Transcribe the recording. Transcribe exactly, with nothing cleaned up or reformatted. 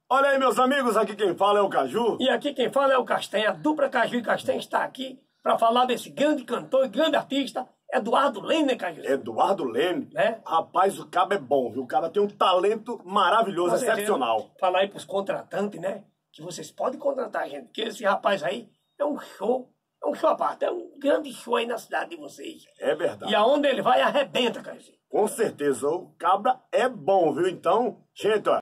Olha aí, meus amigos, aqui quem fala é o Caju. E aqui quem fala é o Castanha. A dupla Caju e Castanha está aqui para falar desse grande cantor e grande artista, Eduardo Leme, né, Caju? Eduardo Leme. Né? Rapaz, o cabo é bom, viu? O cara tem um talento maravilhoso, Com excepcional. certeza. Falar aí pros contratantes, né? Que vocês podem contratar a gente, porque esse rapaz aí é um show, é um show à parte, é um grande show aí na cidade de vocês. É verdade. E aonde ele vai, arrebenta, Caju. Com certeza, o cabra é bom, viu? Então, gente, ó.